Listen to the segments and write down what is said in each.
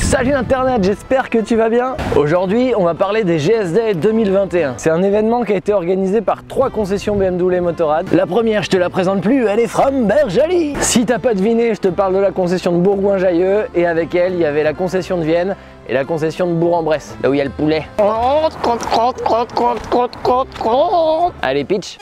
Salut Internet, j'espère que tu vas bien. Aujourd'hui, on va parler des GS Day 2021. C'est un événement qui a été organisé par 3 concessions BMW Motorrad. La première, je te la présente plus, elle est from Bergerie. Si t'as pas deviné, je te parle de la concession de Bourgoin-Jallieu et avec elle, il y avait la concession de Vienne et la concession de Bourg-en-Bresse, là où il y a le poulet. Allez, pitch.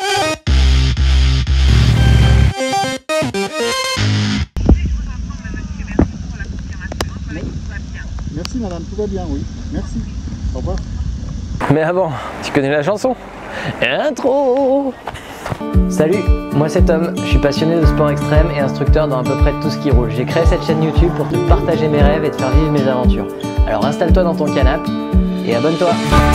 Merci madame, tout va bien, oui. Merci. Au revoir. Mais avant, tu connais la chanson? Intro. Salut, moi c'est Tom, je suis passionné de sport extrême et instructeur dans à peu près tout ce qui roule. J'ai créé cette chaîne YouTube pour te partager mes rêves et te faire vivre mes aventures. Alors installe-toi dans ton canapé et abonne-toi.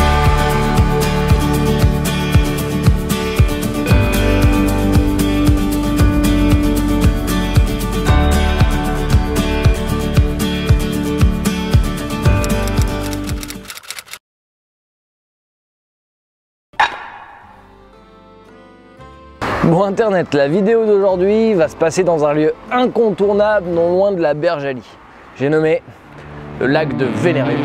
Bon Internet, la vidéo d'aujourd'hui va se passer dans un lieu incontournable non loin de la Bergerie. J'ai nommé le lac de Vénérieux.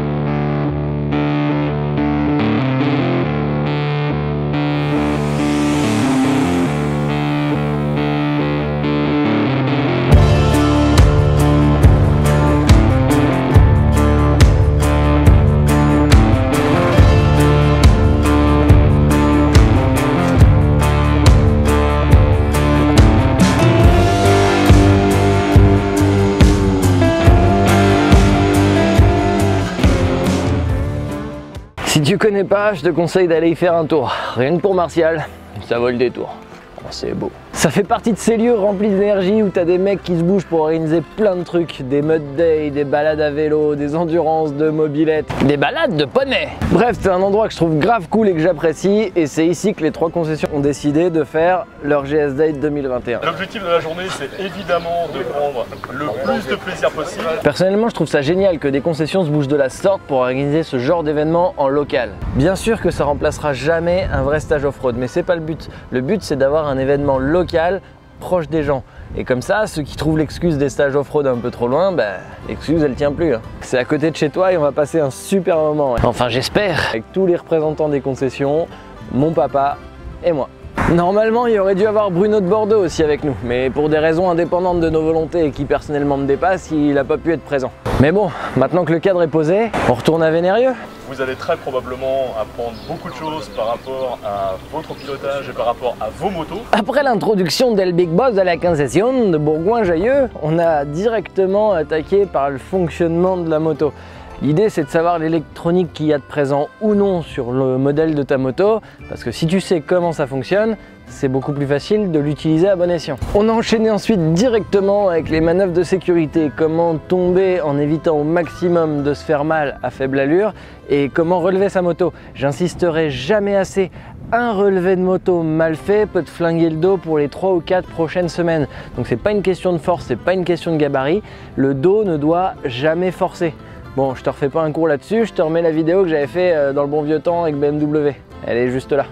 Si tu connais pas, je te conseille d'aller y faire un tour. Rien que pour Martial, ça vaut le détour. Oh, c'est beau. Ça fait partie de ces lieux remplis d'énergie où t'as des mecs qui se bougent pour organiser plein de trucs. Des mud days, des balades à vélo, des endurances de mobylettes, des balades de poney. Bref, c'est un endroit que je trouve grave cool et que j'apprécie. Et c'est ici que les 3 concessions ont décidé de faire leur GS Day 2021. L'objectif de la journée, c'est évidemment de prendre le plus de plaisir possible. Personnellement, je trouve ça génial que des concessions se bougent de la sorte pour organiser ce genre d'événement en local. Bien sûr que ça remplacera jamais un vrai stage off-road, mais c'est pas le but. Le but, c'est d'avoir un événement local proche des gens. Et comme ça, ceux qui trouvent l'excuse des stages off-road un peu trop loin, l'excuse elle tient plus. C'est à côté de chez toi et on va passer un super moment. Enfin j'espère. Avec tous les représentants des concessions, mon papa et moi. Normalement, il aurait dû avoir Bruno de Bordeaux aussi avec nous, mais pour des raisons indépendantes de nos volontés et qui personnellement me dépassent, il n'a pas pu être présent. Mais bon, maintenant que le cadre est posé, on retourne à Vénérieux. Vous allez très probablement apprendre beaucoup de choses par rapport à votre pilotage et par rapport à vos motos. Après l'introduction d'El Big Boss à la concession de Bourgoin-Jallieu, on a directement attaqué par le fonctionnement de la moto. L'idée, c'est de savoir l'électronique qu'il y a de présent ou non sur le modèle de ta moto, parce que si tu sais comment ça fonctionne, c'est beaucoup plus facile de l'utiliser à bon escient. On a enchaîné ensuite directement avec les manœuvres de sécurité, comment tomber en évitant au maximum de se faire mal à faible allure et comment relever sa moto. J'insisterai jamais assez, un relevé de moto mal fait peut te flinguer le dos pour les 3 ou 4 prochaines semaines. Donc c'est pas une question de force, c'est pas une question de gabarit, le dos ne doit jamais forcer. Bon, je te refais pas un cours là-dessus, je te remets la vidéo que j'avais fait dans le bon vieux temps avec BMW. Elle est juste là.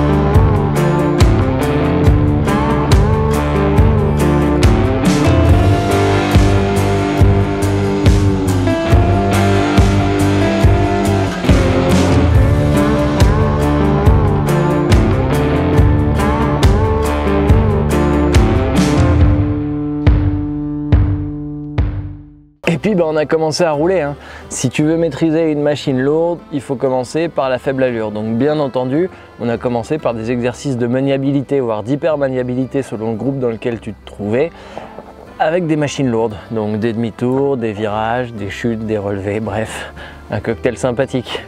Et puis on a commencé à rouler. Si tu veux maîtriser une machine lourde, il faut commencer par la faible allure. Donc bien entendu, on a commencé par des exercices de maniabilité, voire d'hyper-maniabilité selon le groupe dans lequel tu te trouvais, avec des machines lourdes. Donc des demi-tours, des virages, des chutes, des relevés, bref, un cocktail sympathique.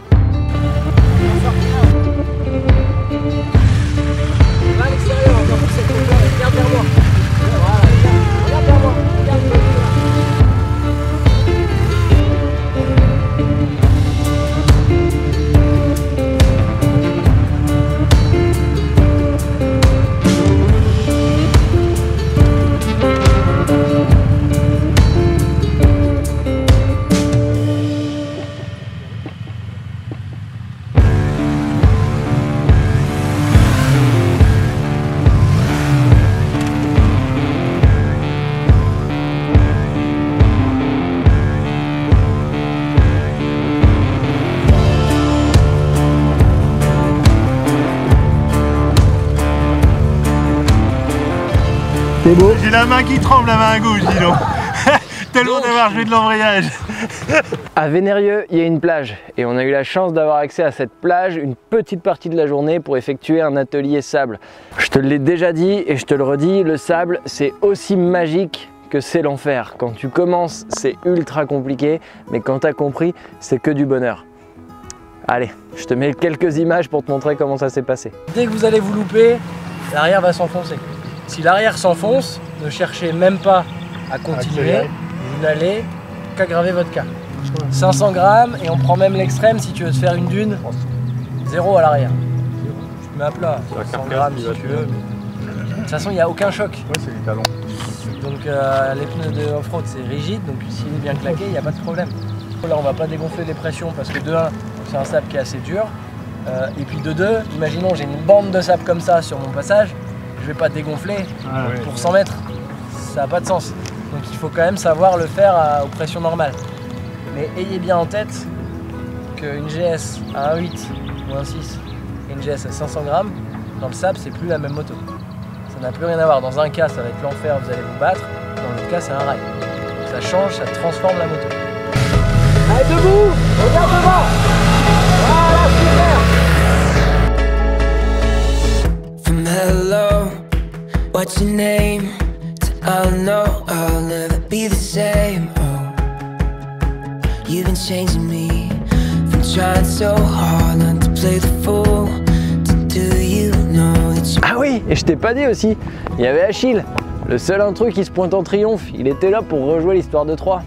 C'est beau. J'ai la main qui tremble, la main gauche, dis donc. Tellement d'avoir joué de l'embrayage. À Vénérieux, il y a une plage et on a eu la chance d'avoir accès à cette plage une petite partie de la journée pour effectuer un atelier sable. Je te l'ai déjà dit et je te le redis, le sable c'est aussi magique que c'est l'enfer. Quand tu commences, c'est ultra compliqué, mais quand tu as compris, c'est que du bonheur. Allez, je te mets quelques images pour te montrer comment ça s'est passé. Dès que vous allez vous louper, l'arrière va s'enfoncer. Si l'arrière s'enfonce, ne cherchez même pas à continuer. Vous n'allez qu'aggraver votre cas. 500 grammes et on prend même l'extrême si tu veux te faire une dune, 0 à l'arrière. Tu mets à plat, 100 grammes si tu veux. De toute façon, il n'y a aucun choc. Ouais, c'est des talons. Donc les pneus de off-road c'est rigide, donc s'il est bien claqué, il n'y a pas de problème. Là on va pas dégonfler les pressions parce que de 1, c'est un sable qui est assez dur. Et puis de 2, imaginons j'ai une bande de sable comme ça sur mon passage, je vais pas dégonfler pour 100 mètres, ça n'a pas de sens. Donc il faut quand même savoir le faire aux pressions normales. Mais ayez bien en tête qu'une GS à 1.8 ou 1.6 et une GS à 500 grammes, dans le sable c'est plus la même moto. Ça n'a plus rien à voir. Dans un cas, ça va être l'enfer, vous allez vous battre. Dans l'autre cas, c'est un rail. Ça change, ça transforme la moto. Allez, debout! Regarde devant! Voilà, super! From hello, what's your name? To I know I'll never be the same. Oh, you've been changing me. From trying so hard not to play the fool. Ah oui, et je t'ai pas dit aussi, il y avait Achille, le seul intrus qui se pointe en triomphe, il était là pour rejouer l'histoire de Troie.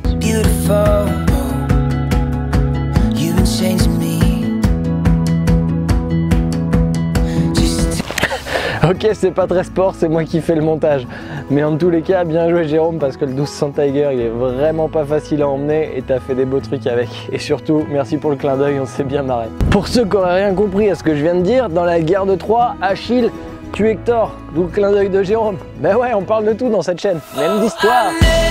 Ok, c'est pas très sport, c'est moi qui fais le montage. Mais en tous les cas, bien joué Jérôme, parce que le 1200 Tiger, il est vraiment pas facile à emmener et t'as fait des beaux trucs avec. Et surtout, merci pour le clin d'œil, on s'est bien marré. Pour ceux qui auraient rien compris à ce que je viens de dire, dans la guerre de Troie, Achille tue Hector, d'où le clin d'œil de Jérôme. Ben ouais, on parle de tout dans cette chaîne, même d'histoire.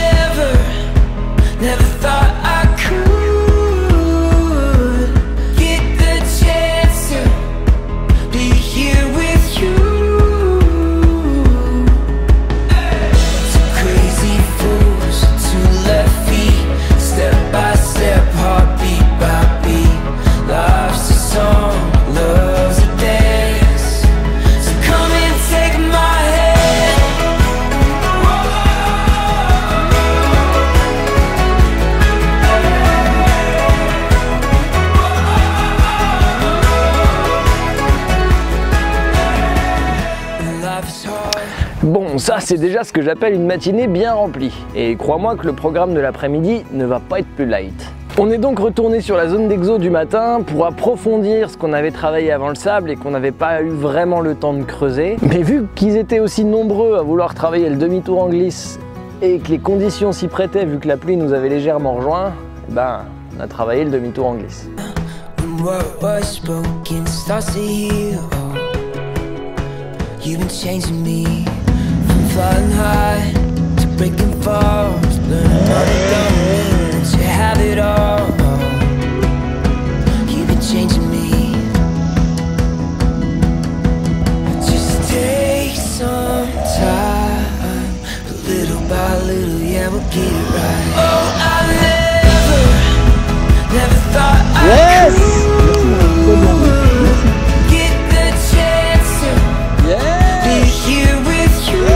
Bon, ça c'est déjà ce que j'appelle une matinée bien remplie. Et crois-moi que le programme de l'après-midi ne va pas être plus light. On est donc retourné sur la zone d'exo du matin pour approfondir ce qu'on avait travaillé avant le sable et qu'on n'avait pas eu vraiment le temps de creuser. Mais vu qu'ils étaient aussi nombreux à vouloir travailler le demi-tour en glisse et que les conditions s'y prêtaient vu que la pluie nous avait légèrement rejoint, ben on a travaillé le demi-tour en glisse. Flying high to breaking falls, learning how to go, to have it all. You've been changing me. Just take some time, little by little, yeah, we'll get it right. Oh, I never thought I could get the chance to be here with you.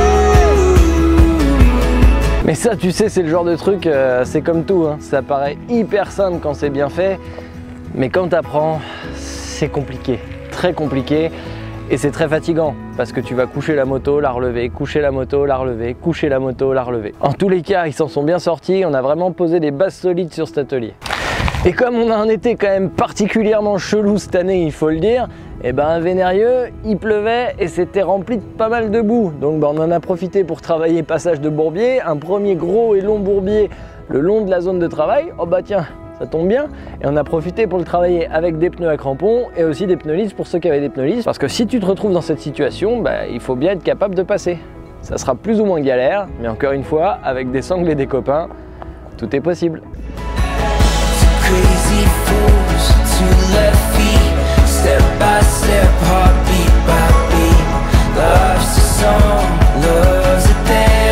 Mais ça, tu sais, c'est le genre de truc, c'est comme tout, hein. Ça paraît hyper simple quand c'est bien fait, mais quand t'apprends, c'est compliqué, très compliqué, et c'est très fatigant, parce que tu vas coucher la moto, la relever, coucher la moto, la relever, coucher la moto, la relever. En tous les cas, ils s'en sont bien sortis, on a vraiment posé des bases solides sur cet atelier. Et comme on a un été quand même particulièrement chelou cette année, il faut le dire, et ben à Vénérieux, il pleuvait et c'était rempli de pas mal de boue. Donc on en a profité pour travailler passage de bourbier, un premier gros et long bourbier le long de la zone de travail. Oh bah tiens, ça tombe bien. Et on a profité pour le travailler avec des pneus à crampons et aussi des pneus lisses pour ceux qui avaient des pneus lisses. Parce que si tu te retrouves dans cette situation, bah, il faut bien être capable de passer. Ça sera plus ou moins galère, mais encore une fois, avec des sangles et des copains, tout est possible. Crazy fools to left feet, step by step, heartbeat by beat. Love's a song, love's a dance.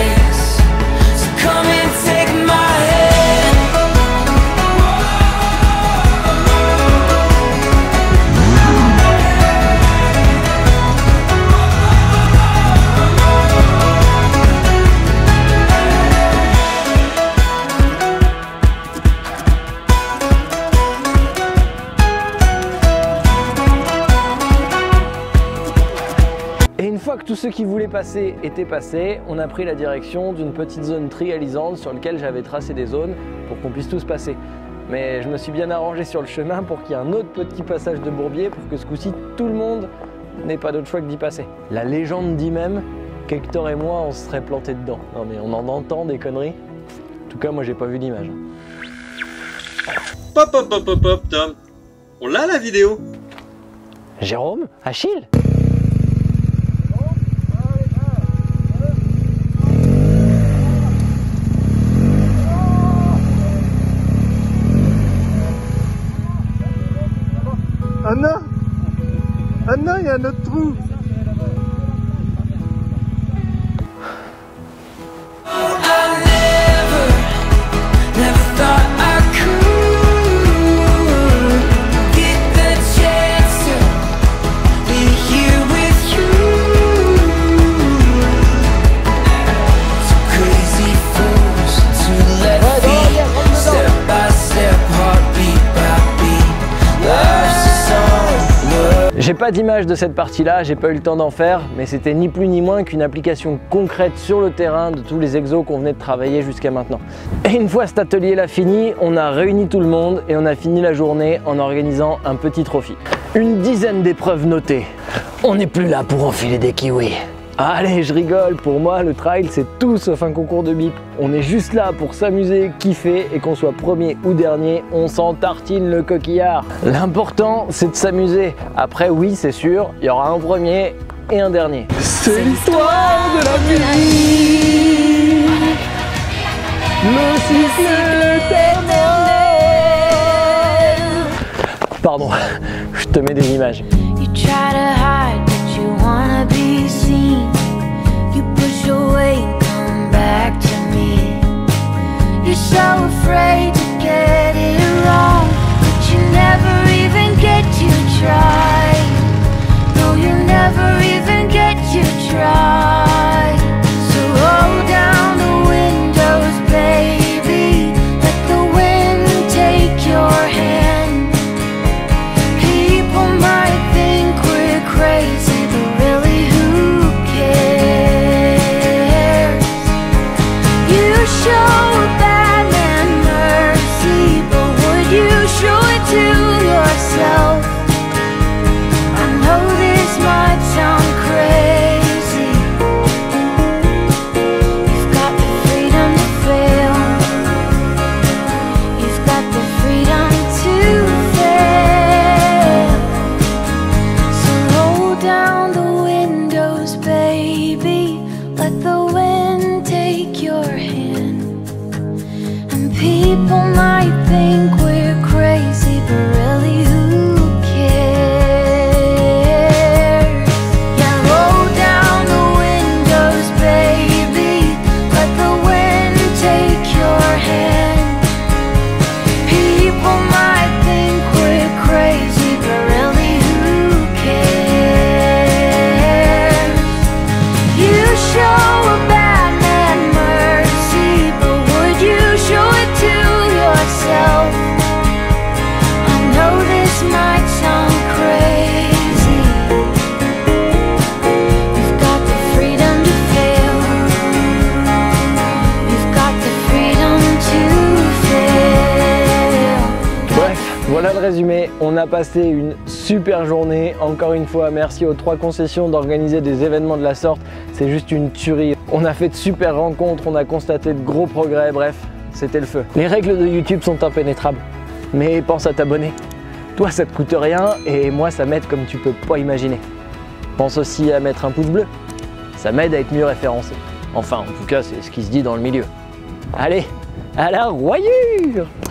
fois que tous ceux qui voulaient passer étaient passés, on a pris la direction d'une petite zone trialisante sur laquelle j'avais tracé des zones pour qu'on puisse tous passer. Mais je me suis bien arrangé sur le chemin pour qu'il y ait un autre petit passage de bourbier pour que ce coup-ci, tout le monde n'ait pas d'autre choix que d'y passer. La légende dit même qu'Hector et moi, on se serait plantés dedans. Non mais on en entend des conneries. En tout cas, moi, j'ai pas vu d'image. Pop, pop, pop, pop, pop, Tom. On l'a la vidéo? Jérôme? Achille? Ah non! Ah non, il y a un autre trou! J'ai pas d'image de cette partie-là, j'ai pas eu le temps d'en faire, mais c'était ni plus ni moins qu'une application concrète sur le terrain de tous les exos qu'on venait de travailler jusqu'à maintenant. Et une fois cet atelier-là fini, on a réuni tout le monde et on a fini la journée en organisant un petit trophy. Une dizaine d'épreuves notées. On n'est plus là pour enfiler des kiwis. Allez, je rigole, pour moi le trail c'est tout sauf un concours de bip. On est juste là pour s'amuser, kiffer et qu'on soit premier ou dernier, on s'en tartine le coquillard. L'important c'est de s'amuser. Après oui c'est sûr, il y aura un premier et un dernier. C'est l'histoire de la vie. Le cycle éternel. Pardon, je te mets des images. You push away and come back to me. You're so afraid to get it wrong, but you never even get to try. No, you never even get to try. So roll down the windows, baby. Let the wind take your hand. People might think we're crazy, but really who cares? You show a bad man mercy, but would you show it to yourself? I know this might sound crazy. You've got the freedom to fail. You've got the freedom to fail. So roll down the windows, baby. Let the wind take your hand. And people might think we're crazy, but really who cares? Yeah, roll down the windows, baby. Let the wind take your hand. People might think we're crazy, but really who cares? You show a bad man mercy, but would you show it to yourself? I know this might sound crazy. You've got the freedom to fail. You've got the freedom to fail. Bref, voilà le résumé. On a passé une super journée. Encore une fois, merci aux 3 concessions d'organiser des événements de la sorte. C'est juste une tuerie. On a fait de super rencontres, on a constaté de gros progrès. Bref, c'était le feu. Les règles de YouTube sont impénétrables. Mais pense à t'abonner. Toi, ça te coûte rien et moi, ça m'aide comme tu peux pas imaginer. Pense aussi à mettre un pouce bleu. Ça m'aide à être mieux référencé. Enfin, en tout cas, c'est ce qui se dit dans le milieu. Allez, à la royure!